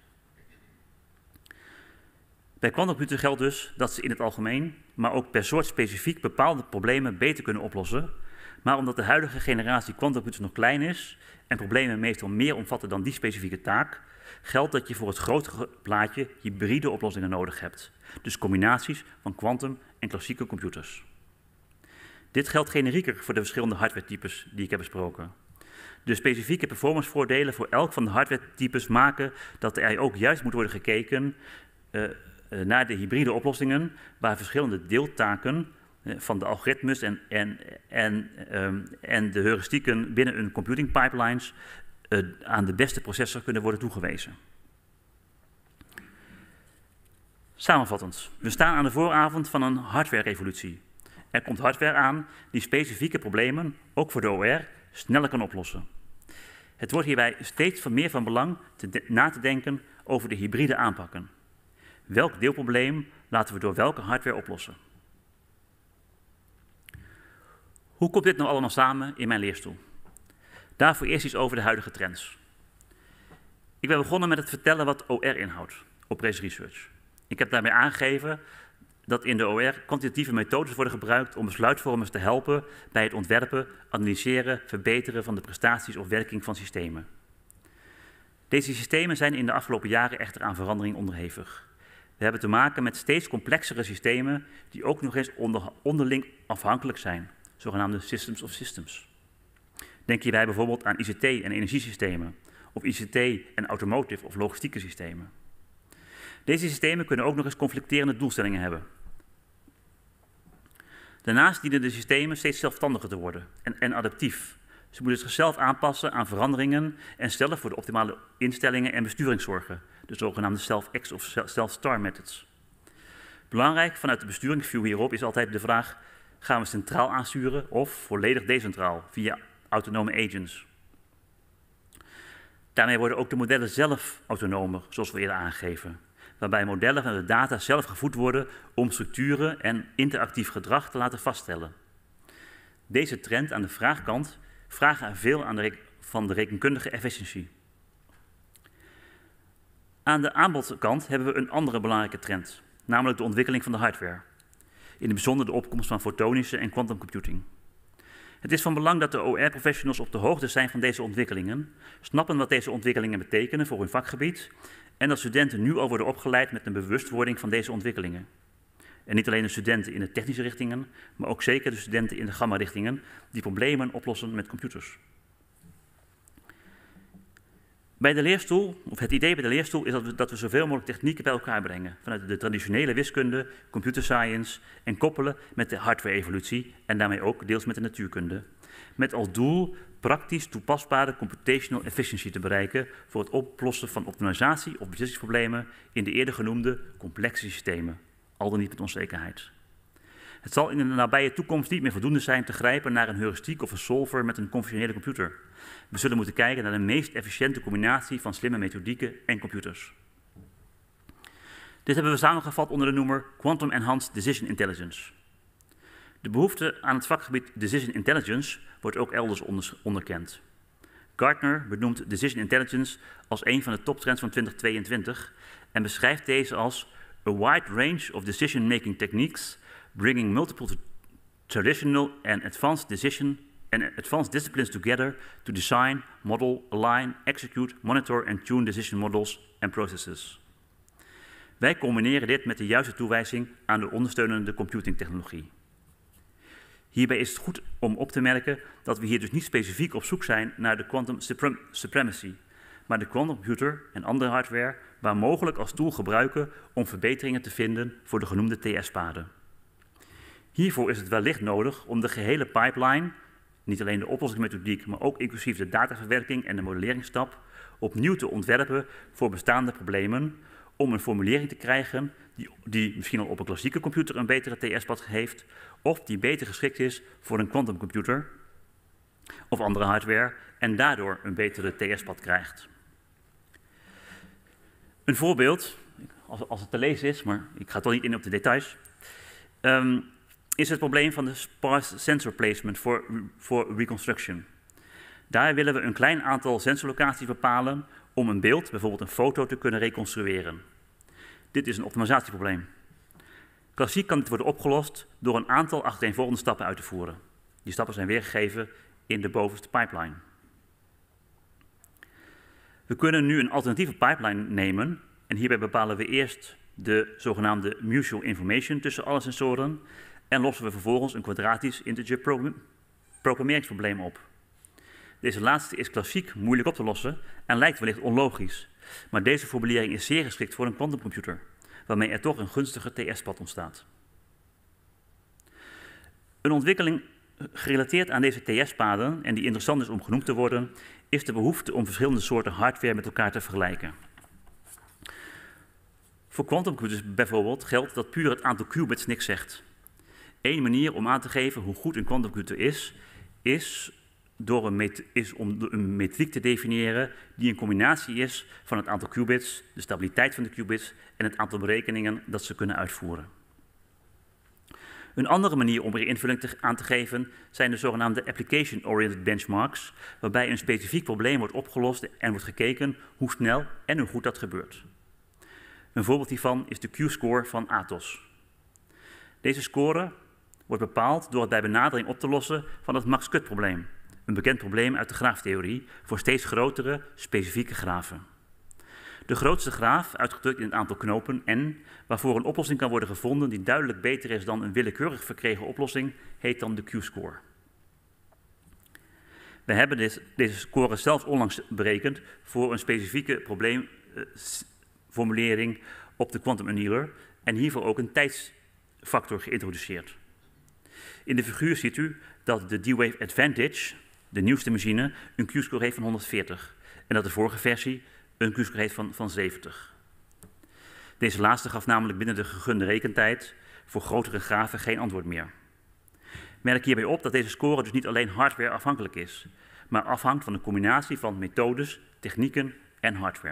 Bij quantumcomputers geldt dus dat ze in het algemeen, maar ook per soort specifiek bepaalde problemen beter kunnen oplossen, maar omdat de huidige generatie quantumcomputers nog klein is en problemen meestal meer omvatten dan die specifieke taak, geldt dat je voor het grotere plaatje hybride oplossingen nodig hebt. Dus combinaties van quantum en klassieke computers. Dit geldt generieker voor de verschillende hardwaretypes die ik heb besproken. De specifieke performancevoordelen voor elk van de hardwaretypes maken dat er ook juist moet worden gekeken naar de hybride oplossingen, waar verschillende deeltaken van de algoritmes en de heuristieken binnen hun computing pipelines aan de beste processor kunnen worden toegewezen. Samenvattend, we staan aan de vooravond van een hardware-revolutie. Er komt hardware aan die specifieke problemen, ook voor de OR, sneller kan oplossen. Het wordt hierbij steeds meer van belang na te denken over de hybride aanpakken. Welk deelprobleem laten we door welke hardware oplossen? Hoe komt dit nou allemaal samen in mijn leerstoel? Daarvoor eerst iets over de huidige trends. Ik ben begonnen met het vertellen wat OR inhoudt, Operation Research. Ik heb daarmee aangegeven dat in de OR kwantitatieve methodes worden gebruikt om besluitvormers te helpen bij het ontwerpen, analyseren, verbeteren van de prestaties of werking van systemen. Deze systemen zijn in de afgelopen jaren echter aan verandering onderhevig. We hebben te maken met steeds complexere systemen die ook nog eens onderling afhankelijk zijn, zogenaamde systems of systems. Denk hierbij bijvoorbeeld aan ICT en energiesystemen, of ICT en automotive of logistieke systemen. Deze systemen kunnen ook nog eens conflicterende doelstellingen hebben. Daarnaast dienen de systemen steeds zelfstandiger te worden en adaptief. Ze moeten zichzelf aanpassen aan veranderingen en stellen voor de optimale instellingen en besturingszorgen, de zogenaamde self-X of self-star methods. Belangrijk vanuit de besturingsview hierop is altijd de vraag: gaan we centraal aansturen of volledig decentraal via autonome agents? Daarmee worden ook de modellen zelf autonomer, zoals we eerder aangegeven, waarbij modellen van de data zelf gevoed worden om structuren en interactief gedrag te laten vaststellen. Deze trend aan de vraagkant vragen veel van de rekenkundige efficiëntie. Aan de aanbodkant hebben we een andere belangrijke trend, namelijk de ontwikkeling van de hardware. In het bijzonder de opkomst van fotonische en quantum computing. Het is van belang dat de OR-professionals op de hoogte zijn van deze ontwikkelingen, snappen wat deze ontwikkelingen betekenen voor hun vakgebied en dat studenten nu al worden opgeleid met een bewustwording van deze ontwikkelingen. En niet alleen de studenten in de technische richtingen, maar ook zeker de studenten in de gamma-richtingen die problemen oplossen met computers. Bij de leerstoel, of het idee bij de leerstoel is dat we zoveel mogelijk technieken bij elkaar brengen vanuit de traditionele wiskunde, computer science en koppelen met de hardware-evolutie en daarmee ook deels met de natuurkunde. Met als doel praktisch toepasbare computational efficiency te bereiken voor het oplossen van optimalisatie of beslissingsproblemen in de eerder genoemde complexe systemen, al dan niet met onzekerheid. Het zal in de nabije toekomst niet meer voldoende zijn te grijpen naar een heuristiek of een solver met een conventionele computer. We zullen moeten kijken naar de meest efficiënte combinatie van slimme methodieken en computers. Dit hebben we samengevat onder de noemer Quantum Enhanced Decision Intelligence. De behoefte aan het vakgebied Decision Intelligence wordt ook elders onderkend. Gartner benoemt Decision Intelligence als een van de toptrends van 2022 en beschrijft deze als a wide range of decision-making techniques bringing multiple traditional and advanced disciplines together to design, model, align, execute, monitor and tune decision models and processes. Wij combineren dit met de juiste toewijzing aan de ondersteunende computingtechnologie. Hierbij is het goed om op te merken dat we hier dus niet specifiek op zoek zijn naar de quantum supremacy, maar de quantum computer en andere hardware waar mogelijk als tool gebruiken om verbeteringen te vinden voor de genoemde TS-paden. Hiervoor is het wellicht nodig om de gehele pipeline, niet alleen de oplossingsmethodiek, maar ook inclusief de dataverwerking en de modelleringsstap, opnieuw te ontwerpen voor bestaande problemen, om een formulering te krijgen die misschien al op een klassieke computer een betere TS-pad heeft, of die beter geschikt is voor een quantumcomputer of andere hardware en daardoor een betere TS-pad krijgt. Een voorbeeld, als het te lezen is, maar ik ga toch niet in op de details, is het probleem van de sparse sensor placement voor reconstruction. Daar willen we een klein aantal sensorlocaties bepalen om een beeld, bijvoorbeeld een foto, te kunnen reconstrueren. Dit is een optimalisatieprobleem. Klassiek kan dit worden opgelost door een aantal achtereenvolgende stappen uit te voeren. Die stappen zijn weergegeven in de bovenste pipeline. We kunnen nu een alternatieve pipeline nemen en hierbij bepalen we eerst de zogenaamde mutual information tussen alle sensoren en lossen we vervolgens een kwadratisch integer programmeringsprobleem op. Deze laatste is klassiek moeilijk op te lossen en lijkt wellicht onlogisch, maar deze formulering is zeer geschikt voor een quantumcomputer, waarmee er toch een gunstiger TS-pad ontstaat. Een ontwikkeling gerelateerd aan deze TS-paden en die interessant is om genoemd te worden, is de behoefte om verschillende soorten hardware met elkaar te vergelijken. Voor quantumcomputers bijvoorbeeld geldt dat puur het aantal qubits niks zegt. Eén manier om aan te geven hoe goed een quantumcomputer is om een metriek te definiëren die een combinatie is van het aantal qubits, de stabiliteit van de qubits en het aantal berekeningen dat ze kunnen uitvoeren. Een andere manier om er invulling aan te geven zijn de zogenaamde application-oriented benchmarks, waarbij een specifiek probleem wordt opgelost en wordt gekeken hoe snel en hoe goed dat gebeurt. Een voorbeeld hiervan is de Q-score van Atos. Deze score wordt bepaald door het bij benadering op te lossen van het Max-Cut-probleem, een bekend probleem uit de graaftheorie voor steeds grotere, specifieke graven. De grootste graaf, uitgedrukt in het aantal knopen n, waarvoor een oplossing kan worden gevonden die duidelijk beter is dan een willekeurig verkregen oplossing, heet dan de Q-score. We hebben deze score zelfs onlangs berekend voor een specifieke probleemformulering op de quantum annealer en hiervoor ook een tijdsfactor geïntroduceerd. In de figuur ziet u dat de D-Wave Advantage, de nieuwste machine, een Q-score heeft van 140 en dat de vorige versie een Q-score heeft van 70. Deze laatste gaf namelijk binnen de gegunde rekentijd voor grotere graven geen antwoord meer. Merk hierbij op dat deze score dus niet alleen hardware afhankelijk is, maar afhangt van een combinatie van methodes, technieken en hardware.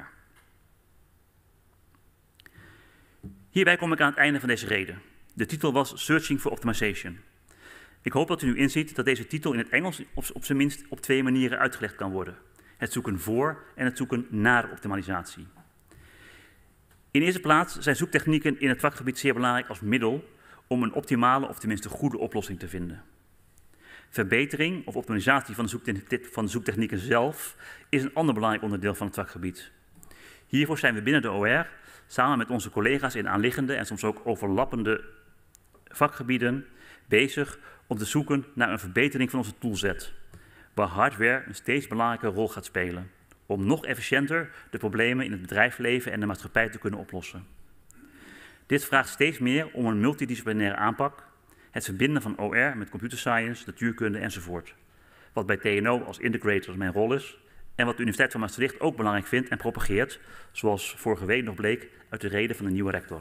Hierbij kom ik aan het einde van deze reden. De titel was Searching for Optimization. Ik hoop dat u nu inziet dat deze titel in het Engels op zijn minst op 2 manieren uitgelegd kan worden. Het zoeken voor en het zoeken naar optimalisatie. In eerste plaats zijn zoektechnieken in het vakgebied zeer belangrijk als middel om een optimale of tenminste goede oplossing te vinden. Verbetering of optimalisatie van de zoektechnieken zelf is een ander belangrijk onderdeel van het vakgebied. Hiervoor zijn we binnen de OR samen met onze collega's in aanliggende en soms ook overlappende vakgebieden bezig om te zoeken naar een verbetering van onze toolset, waar hardware een steeds belangrijke rol gaat spelen, om nog efficiënter de problemen in het bedrijfsleven en de maatschappij te kunnen oplossen. Dit vraagt steeds meer om een multidisciplinaire aanpak, het verbinden van OR met computer science, natuurkunde enzovoort, wat bij TNO als integrator mijn rol is en wat de Universiteit van Maastricht ook belangrijk vindt en propageert, zoals vorige week nog bleek uit de reden van de nieuwe rector.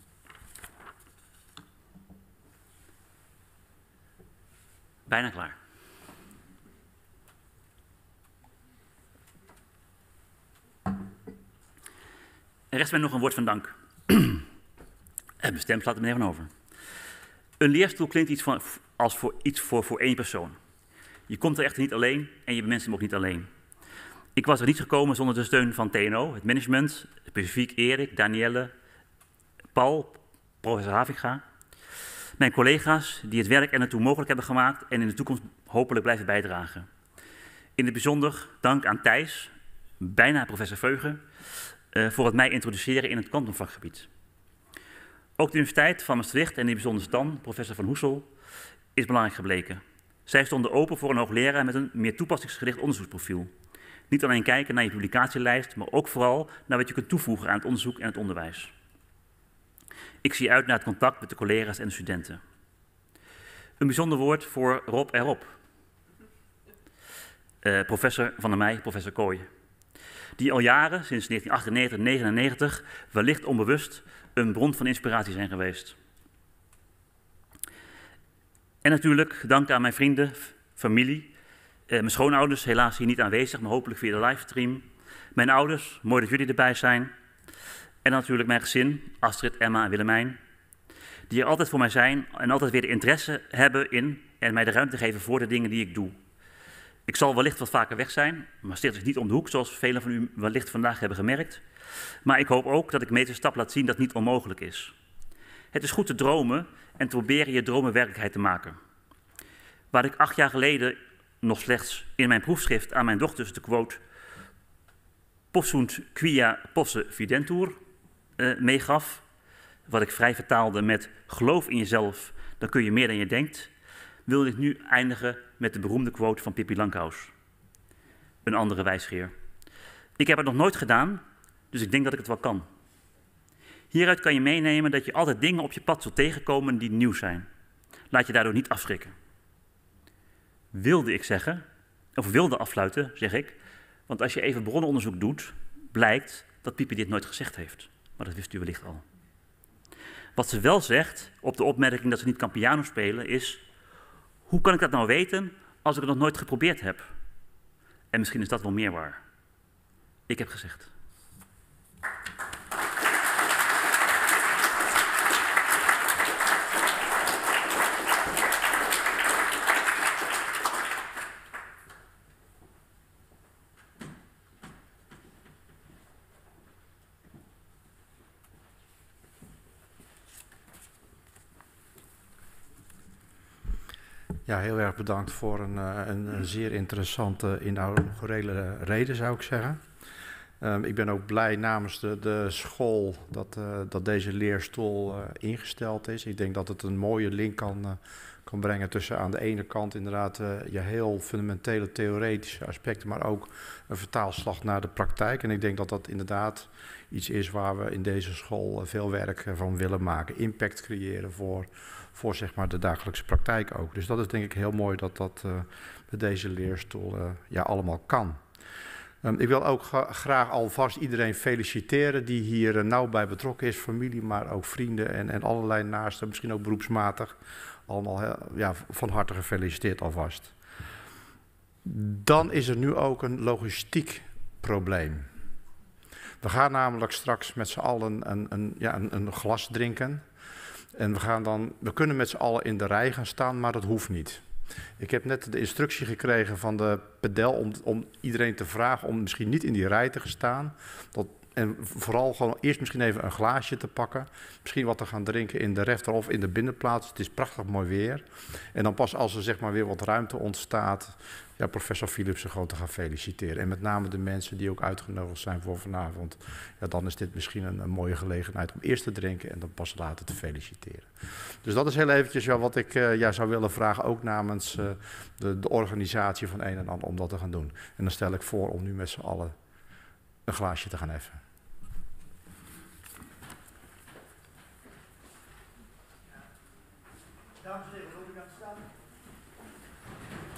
Bijna klaar. Er rest mij nog een woord van dank. Mijn stem slaat er meneer van over. Een leerstoel klinkt als voor één persoon. Je komt er echter niet alleen en je bemenst hem ook niet alleen. Ik was er niet gekomen zonder de steun van TNO, het management, specifiek Erik, Danielle, Paul, professor Haviga. Mijn collega's die het werk er naartoe mogelijk hebben gemaakt en in de toekomst hopelijk blijven bijdragen. In het bijzonder dank aan Thijs, bijna professor Veugen, voor het mij introduceren in het kwantumvakgebied. Ook de Universiteit van Maastricht en in het bijzonder Stan, professor Van Hoesel, is belangrijk gebleken. Zij stonden open voor een hoogleraar met een meer toepassingsgericht onderzoeksprofiel. Niet alleen kijken naar je publicatielijst, maar ook vooral naar wat je kunt toevoegen aan het onderzoek en het onderwijs. Ik zie uit naar het contact met de collega's en de studenten. Een bijzonder woord voor Rob erop. Professor Van der Meij, professor Kooi. Die al jaren, sinds 1998 en 1999, wellicht onbewust een bron van inspiratie zijn geweest. En natuurlijk dank aan mijn vrienden, familie, mijn schoonouders, helaas hier niet aanwezig, maar hopelijk via de livestream. Mijn ouders, mooi dat jullie erbij zijn. En natuurlijk mijn gezin, Astrid, Emma en Willemijn, die er altijd voor mij zijn en altijd weer de interesse hebben in en mij de ruimte geven voor de dingen die ik doe. Ik zal wellicht wat vaker weg zijn, Maastricht is niet om de hoek, zoals velen van u wellicht vandaag hebben gemerkt. Maar ik hoop ook dat ik met deze stap laat zien dat het niet onmogelijk is. Het is goed te dromen en te proberen je dromen werkelijkheid te maken. Waar ik 8 jaar geleden nog slechts in mijn proefschrift aan mijn dochters de quote "Possunt quia posse videntur" meegaf, wat ik vrij vertaalde met "geloof in jezelf, dan kun je meer dan je denkt", wilde ik nu eindigen met de beroemde quote van Pippi Langkous. Een andere wijsgeer. Ik heb het nog nooit gedaan, dus ik denk dat ik het wel kan. Hieruit kan je meenemen dat je altijd dingen op je pad zult tegenkomen die nieuw zijn. Laat je daardoor niet afschrikken. Wilde ik zeggen, of wilde afsluiten, zeg ik, want als je even bronnenonderzoek doet, blijkt dat Pippi dit nooit gezegd heeft. Maar dat wist u wellicht al. Wat ze wel zegt, op de opmerking dat ze niet kan piano spelen, is: hoe kan ik dat nou weten als ik het nog nooit geprobeerd heb? En misschien is dat wel meer waar. Ik heb gezegd. Ja, heel erg bedankt voor een zeer interessante inaugurele reden, zou ik zeggen. Ik ben ook blij namens de school dat deze leerstoel ingesteld is. Ik denk dat het een mooie link kan brengen tussen aan de ene kant inderdaad je heel fundamentele theoretische aspecten, maar ook een vertaalslag naar de praktijk. En ik denk dat dat inderdaad iets is waar we in deze school veel werk van willen maken. Impact creëren voor zeg maar de dagelijkse praktijk ook. Dus dat is denk ik heel mooi dat dat met deze leerstoel allemaal kan. Ik wil ook graag alvast iedereen feliciteren die hier nauw bij betrokken is. Familie, maar ook vrienden en allerlei naasten, misschien ook beroepsmatig. Allemaal van harte gefeliciteerd alvast. Dan is er nu ook een logistiek probleem. We gaan namelijk straks met z'n allen een glas drinken. En we kunnen met z'n allen in de rij gaan staan, maar dat hoeft niet. Ik heb net de instructie gekregen van de pedel om iedereen te vragen om misschien niet in die rij te gaan staan. En vooral gewoon eerst misschien even een glaasje te pakken. Misschien wat te gaan drinken in de rechter- of in de binnenplaats. Het is prachtig mooi weer. En dan pas als er zeg maar weer wat ruimte ontstaat, professor Philipsen gewoon te gaan feliciteren. En met name de mensen die ook uitgenodigd zijn voor vanavond. Ja, dan is dit misschien een mooie gelegenheid om eerst te drinken en dan pas later te feliciteren. Dus dat is heel eventjes wat ik zou willen vragen, ook namens de organisatie van een en ander om dat te gaan doen. En dan stel ik voor om nu met z'n allen een glaasje te gaan heffen. Dames en heren, wil u gaan staan?